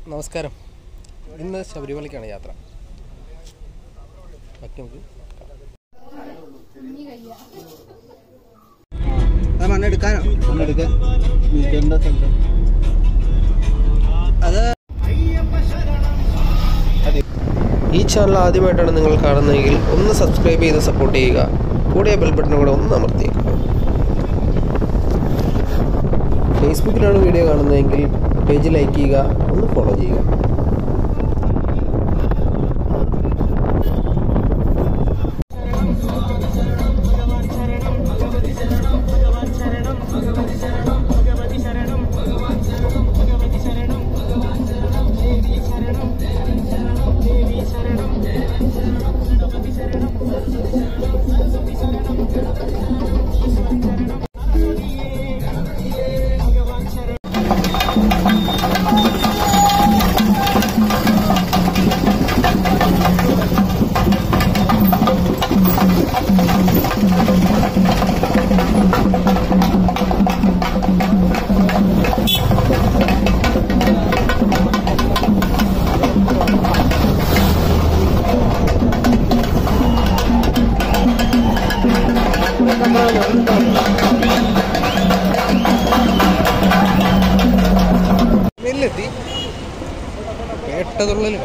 നമസ്കാരം. ഇന്ന് ശബരിമലയ്ക്കാണ് യാത്ര. ഈ ചാനൽ ആദ്യമായിട്ടാണ് നിങ്ങൾ കാണുന്നതെങ്കിൽ ഒന്ന് സബ്സ്ക്രൈബ് ചെയ്ത് സപ്പോർട്ട് ചെയ്യുക. കൂടെ ബെൽ ബട്ടൺ കൂടെ ഒന്ന് അമർത്തിയേക്കുക. ഫേസ്ബുക്കിലാണ് വീഡിയോ കാണുന്നതെങ്കിൽ പേജ് ലൈക്ക് ചെയ്യുക, ഒന്ന് ഫോളോ ചെയ്യുക. നെല്ലെത്തി പേട്ടതുള്ളിൽ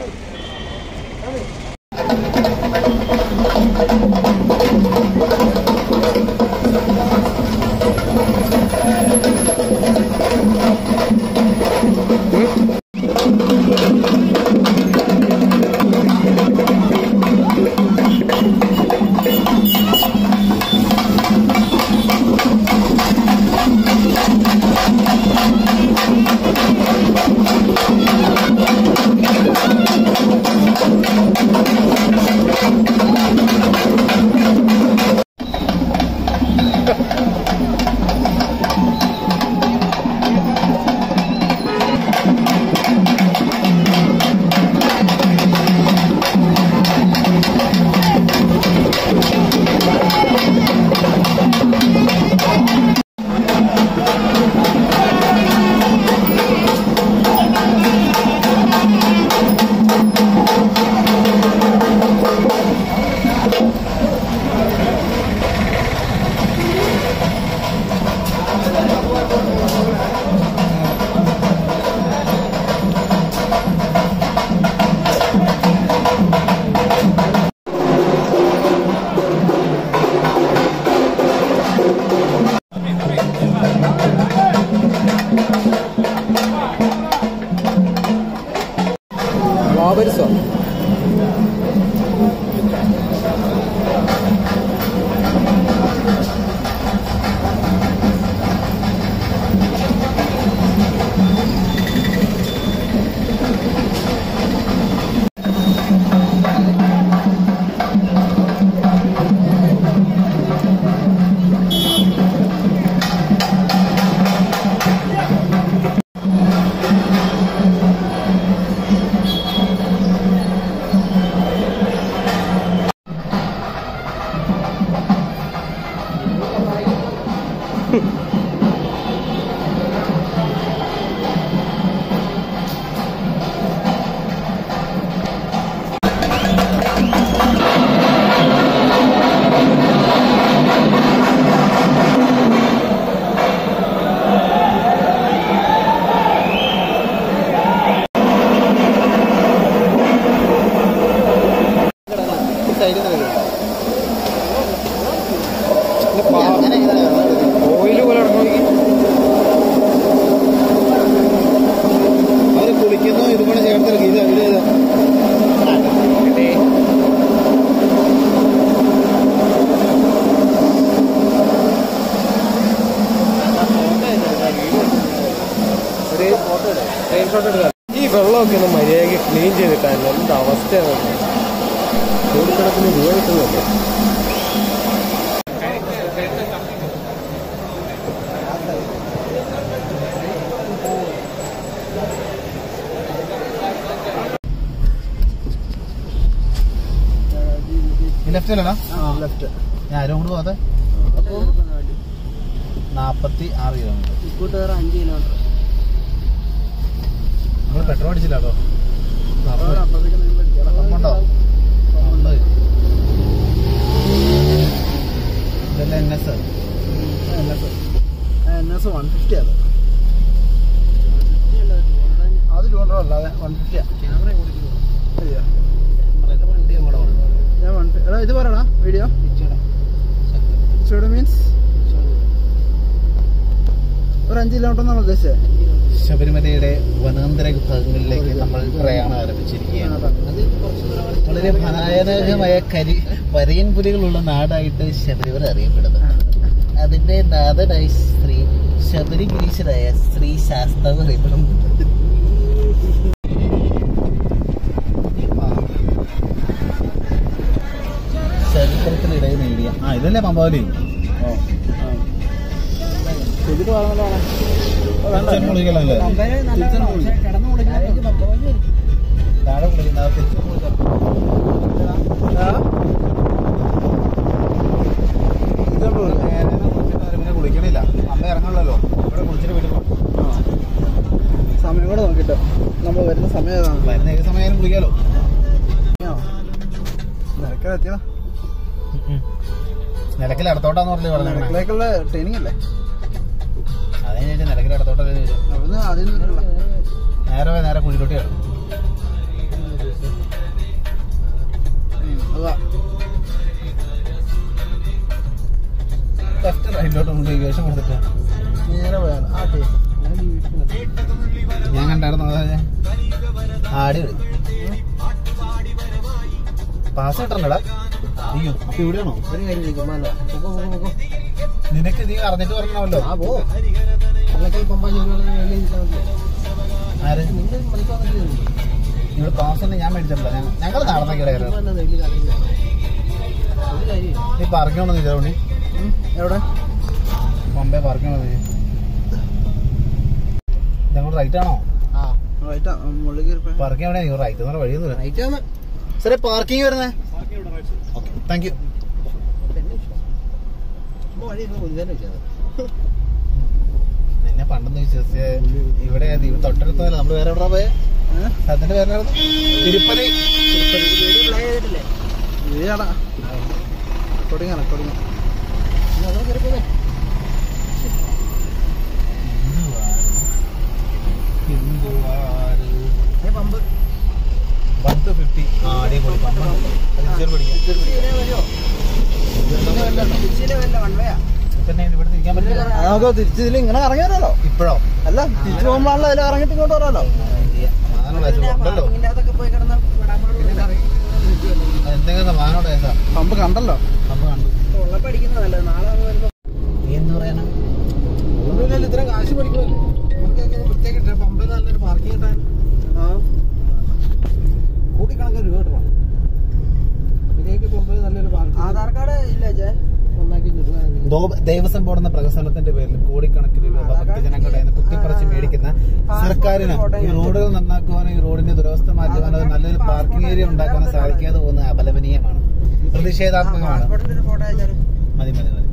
വാവരിസം. ഓയില് പോലെ അവര് കുളിക്കുന്നു. ഇതുകൂടെ ചേർത്തെടുക്കും. ഇത് ഈ വെള്ളമൊക്കെ ഒന്ന് മര്യാദയ്ക്ക് ക്ലീൻ ചെയ്തിട്ടാണ് എന്ത് അവസ്ഥയാണ്. കോടിക്കണക്കിന് രൂപ കിട്ടുന്നുണ്ട്. ലെഫ്റ്റിലടാ. ലെഫ്റ്റ്. ഞാൻ ആരും കൊണ്ട് പോകാതെ 46 കിലോമീറ്റർ. 5 കിലോമീറ്റർ. നമ്മൾ പെട്രോൾ അടിച്ചില്ല കേട്ടോ. ഉണ്ടോ? ഇതല്ല NS 150 അത്. അത് 200 അല്ലാതെ 150. ഞാൻ ഇത് പറയണ വീഡിയോ മീൻസ് ഒരു 5 കിലോമീറ്റർ എന്നാണ് ഉദ്ദേശിച്ചത്. ശബരിമലയുടെ വനാന്തര വിഭാഗങ്ങളിലേക്ക് നമ്മൾ പ്രയാണം ആരംഭിച്ചിരിക്കുകയാണ്. വളരെ ഭയാനകമായ വരയൻ പുലികളുള്ള നാടായിട്ട് ശബരിമല അറിയപ്പെടുന്നു. അതിന്റെ നാഥനായ ശ്രീ ശബരിഗിരീശനായ ശ്രീ ശാസ്താവ് അറിയപ്പെടുന്നു. ചരിത്രത്തിനിടയിൽ നേടിയ ഇതല്ലേ പമ്പാവലി. കുളിക്കണില്ല, അമ്മ ഇറങ്ങണല്ലോ. ഇവിടെ കുളിച്ചിട്ട് വീട്ടിൽ പോകും. സമയം കൂടെ നോക്കിട്ടോ, നമ്മൾ വരുന്ന സമയം വരുന്ന ഏത് സമയം കുളിക്കാലോ. നിലക്കലെത്തിയോ? നിലക്കൽ അടുത്തോട്ടാന്ന് പറഞ്ഞു. നിലക്കിലേക്കുള്ള ട്രെയിനിങ് അല്ലേ? അതേ നിലക്കൽ അടുത്തോട്ടല്ലേ. നേരെ കുഴിലോട്ട് കയറും. ലെഫ്റ്റ് റൈറ്റിലോട്ട് കൊണ്ട് വേഷം കൊടുത്തിട്ട് നേരെ പോയാണ്. ഞാൻ കണ്ടായിരുന്നു. അതാ ആടി പാസ് കിട്ടണ്ടടാ. അയ്യോ, അപ്പൊ ഇവിടെയാണോ? നിനക്ക് നീ അറിഞ്ഞിട്ട് പറഞ്ഞല്ലോ. ആര് ഇവിടെ പാസ് ഒന്നും ഞാൻ മേടിച്ചിട്ടില്ല. ഞങ്ങൾ നടന്നേക്കട. നീ പാർക്കണോ ഇതോണ്ടി? എവിടെ പമ്പേ പാർക്കണോ? ഇതങ്ങോട്ട് റൈറ്റ് ആണോ? പാർക്കിംഗ് എവിടെ? റൈറ്റ് എന്ന് വഴിയൊന്നും റൈറ്റ് ആണ്. സാറേ പാർക്കിംഗ് വരുന്നേ. Okay, thank you. നിന്നെ പണ്ടെന്ന് വിശ്വസിച്ച ഇവിടെ തൊട്ടടുത്തല്ല. നമ്മള് വേറെ എവിടെ പോയെ? അതിന്റെ പേര് തിരുപ്പതി. പമ്പ് 150. അടിപൊളി പമ്പ്. നമുക്ക് തിരിച്ചിതിൽ ഇങ്ങനെ ഇറങ്ങി വരാലോ. ഇപ്പോഴോ? അല്ല, തിരിച്ചു പോകുമ്പോഴാണല്ലോ അതിൽ ഇറങ്ങിട്ട് ഇങ്ങോട്ട് വരാലോ. പമ്പ് കണ്ടല്ലോ. പമ്പ് കണ്ടു. നീ എന്ത് പറയാനാ? ഒന്നുമില്ലല്ലോ, ഇത്രയും കാശ് പഠിക്കുമല്ലേ. പ്രത്യേക പമ്പിൽ നല്ലൊരു പാർക്കിംഗ് കിട്ടാൻ കൂട്ടിക്കണക്കിന് രൂപ കിട്ടണം. പമ്പിൽ നല്ലൊരു പാർക്കിംഗ്. ആധാർ കാർഡ് ഇല്ല ചേ. ദേവസ്വം ബോർഡ് എന്ന പ്രകസനത്തിന്റെ പേരിൽ കോടിക്കണക്കിന് രൂപ ഭക്തജനങ്ങളുടെ കുത്തിപ്പറിച്ച് മേടിക്കുന്ന സർക്കാരിന് ഈ റോഡുകൾ നന്നാക്കുവാനും ഈ റോഡിന്റെ ദുരവസ്ഥ മാറ്റുവാനും അത് നല്ലൊരു പാർക്കിംഗ് ഏരിയ ഉണ്ടാക്കാനും സാധിക്കാതെ പോകുന്നത് അപലപനീയമാണ്, പ്രതിഷേധാത്മകമാണ്. മതി മതി മതി.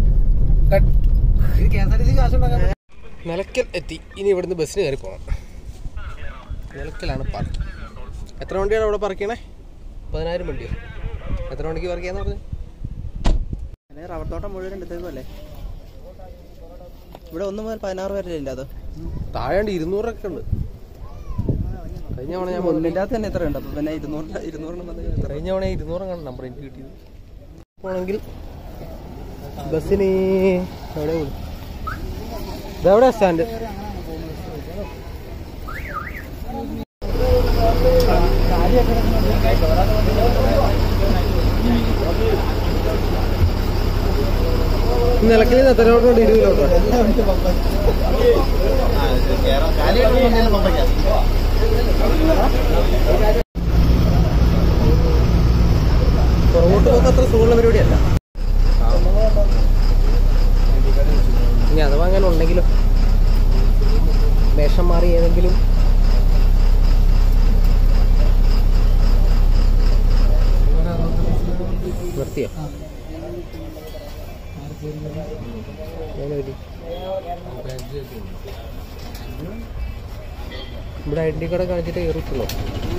നിലയ്ക്കൽ എത്തി. ഇനി ഇവിടുന്ന് ബസ്സിന് കയറി പോകണം. നിലയ്ക്കലാണ് പാർക്ക്. എത്ര വണ്ടിയാണ് അവിടെ പാർക്ക് ചെയ്യണേ? 10,000 വണ്ടിയോ? എത്ര വണ്ടിക്ക് പാർക്ക് ചെയ്യാന്ന് പറഞ്ഞു? റബ്ബർ തോട്ടം മുഴുവൻ എടുത്തേക്കുമല്ലേ. ഇവിടെ 1 മുതൽ 16 വരെ ഇല്ല. അത് താഴെ 200 ഉണ്ട്. കഴിഞ്ഞ തവണ ഞാൻ ഒന്നിൻ്റെ അകത്ത് തന്നെ എത്രയുണ്ട്? അപ്പം പിന്നെ 200 കഴിഞ്ഞ തവണ 200 ആണ് നമ്പർ എനിക്ക് കിട്ടിയത്. പോണെങ്കിൽ ബസ്സിന് എവിടെ പോലും ഇതെവിടെയാ സ്റ്റാൻഡ്? നിലക്കൽ എത്രയോട്ടോ? 20 കിലോമീറ്റർ. പുറകോട്ട് പോകുന്ന അത്ര സുഖമുള്ള പരിപാടിയല്ല. ഇനി അഥവാ അങ്ങനെ ഉണ്ടെങ്കിലും വേഷം മാറി ഏതെങ്കിലും നിർത്തിയോ? ഇവിടെ ഇവിടെ ഐഡൻറ്റി കാർഡ് കാണിച്ചിട്ട് കയറിയിട്ടുള്ളൂ.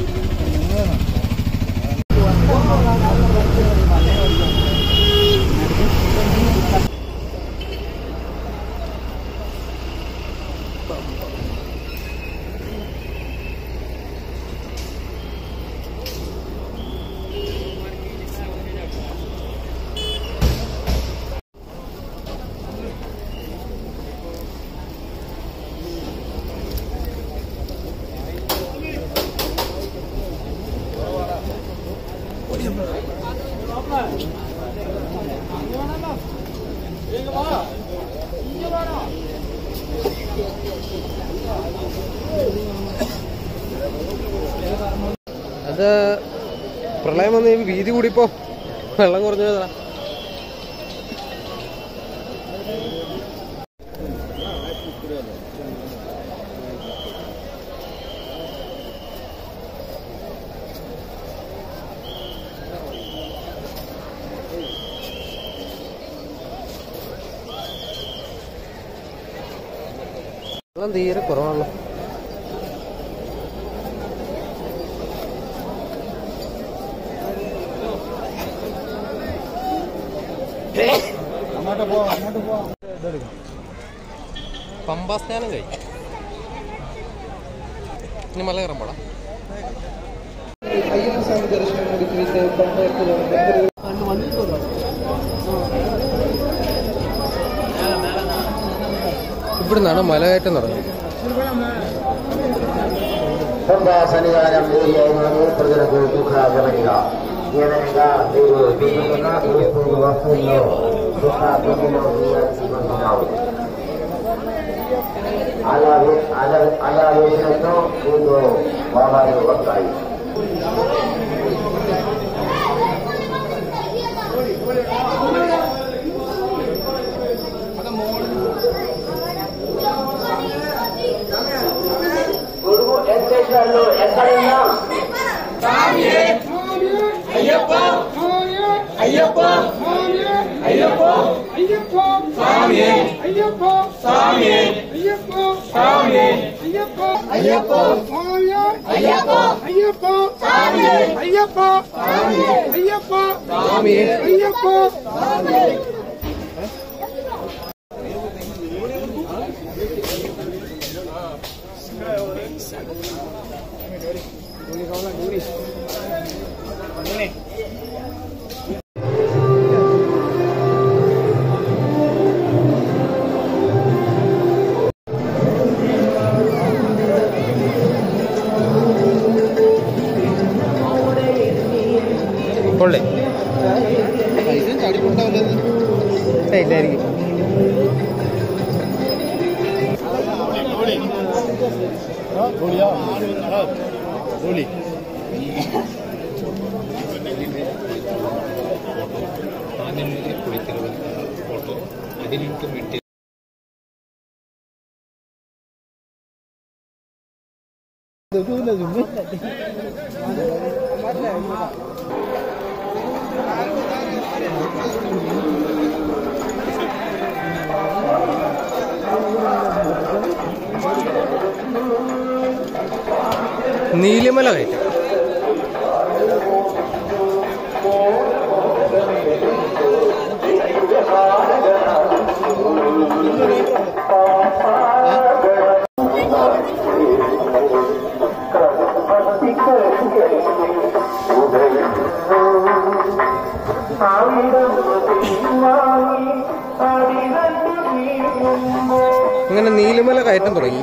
അത് പ്രളയം വന്ന് വീതി കൂടിപ്പോ വെള്ളം കുറഞ്ഞതാ. വെള്ളം തീരെ കുറവാണല്ലോ. പമ്പ സ്നാനം കഴിഞ്ഞു. ഇനി മല കയറാൻ പോടാ. ഇവിടുന്നാണ് മലകയറ്റം തുടങ്ങുന്നത്. കൊള്ളേ ഇല്ലായിരിക്കും. നീലിമല കയറ്റം. അങ്ങനെ നീലിമല കയറ്റം തുടങ്ങി.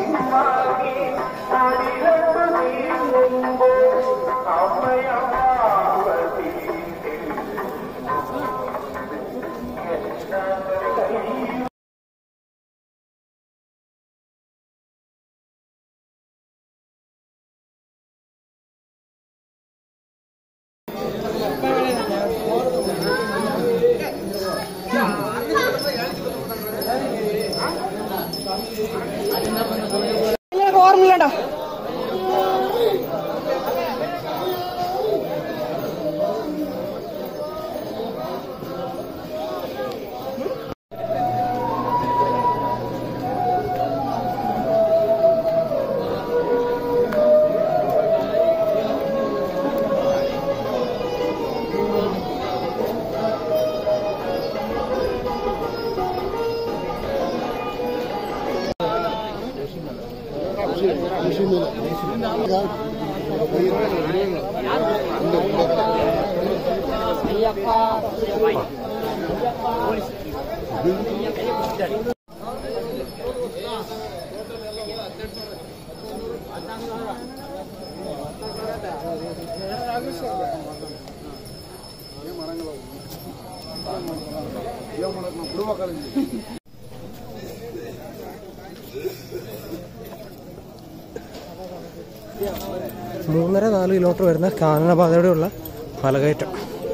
മൂന്നര 4 കിലോമീറ്റർ വരുന്ന കാനനപാതയോടെയുള്ള മലകയറ്റം.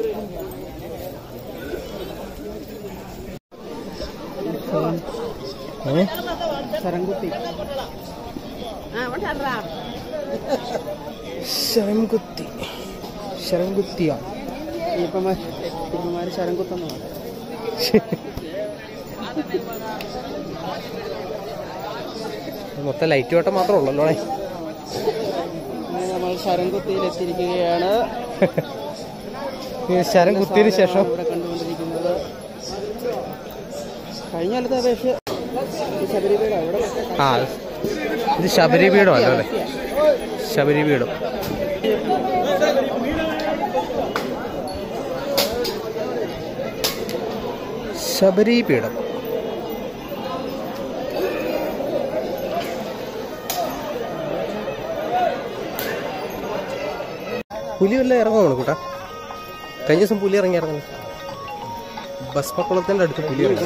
ശരംകുത്തിയ മൊത്തം ലൈറ്റ് വട്ടം മാത്രമേ ഉള്ളല്ലോ. നമ്മൾ ശരംകുത്തിയിലെത്തിയിരിക്കുകയാണ്. ശരംകുത്തിയതിനു ശേഷം ഇവിടെ കണ്ടുകൊണ്ടിരിക്കുന്നത് കഴിഞ്ഞ കാലത്തെ അപേക്ഷ ശബരിപീഠം. ഇത് ശബരിപീഠമല്ല അല്ലേ? ശബരിപീഠം. ശബരിപീഠം. പുലി വല്ല ഇറങ്ങുവാണ് കൂട്ടാ. കഴിഞ്ഞ ദിവസം പുലി ഇറങ്ങിയായിരുന്നു. ബസ് പക്കുളത്തിൻ്റെ അടുത്ത് പുലി ഇറങ്ങി.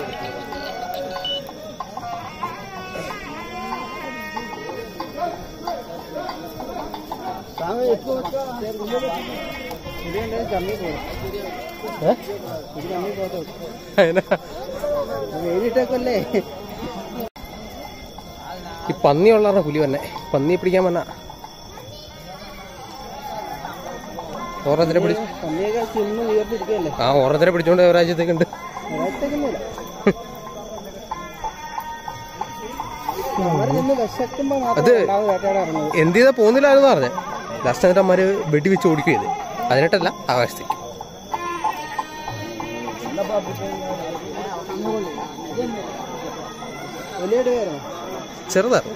ഈ പന്നിയുള്ള പുലി തന്നെ. പന്നി പിടിക്കാൻ വന്ന ഓരോരുത്തരെ ഓരോരുത്തരെ പിടിച്ചോണ്ട് രാജ്യത്തേക്ക് ഉണ്ട്. അത് എന്ത് ചെയ്താ പോകുന്നില്ലായിരുന്നു പറഞ്ഞേ. ലാസ്റ്റ് എന്നിട്ട് അമ്മമാര് വെടി വെച്ച് ഓടിക്കുകയത്. അതിനിട്ടല്ല, ആകാശത്തേക്ക്. ചെറുതാണ്.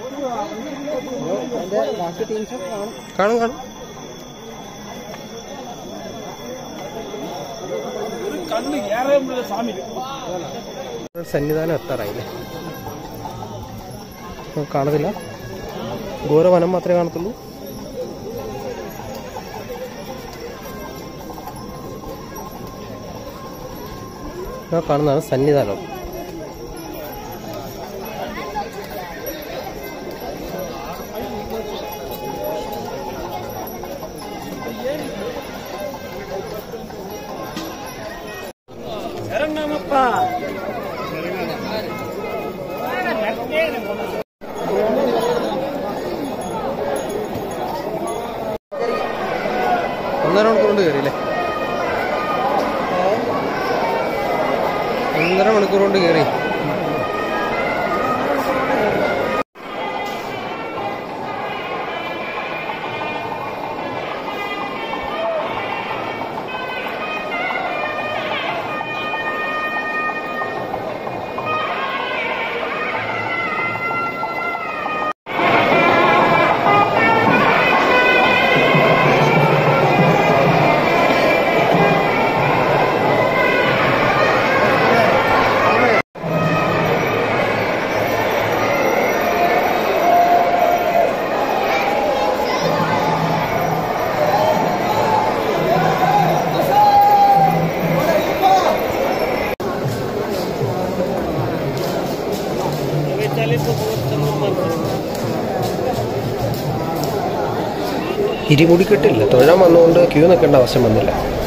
കാണും കാണും. സന്നിധാനം എത്താറായില്ലേ? കാണത്തില്ല. ഘോരവനം മാത്രമേ കാണത്തുള്ളൂ. കാണുന്നതാണ് സന്നിധാനം. ഒന്നര മണിക്കൂർ കൊണ്ട് കയറിയില്ലേ? 1.5 മണിക്കൂർ കൊണ്ട് കയറി. ഇരുമുടിക്കെട്ടില്ല. തൊഴാൻ വന്നുകൊണ്ട് ക്യൂ നിൽക്കേണ്ട ആവശ്യം വന്നില്ല.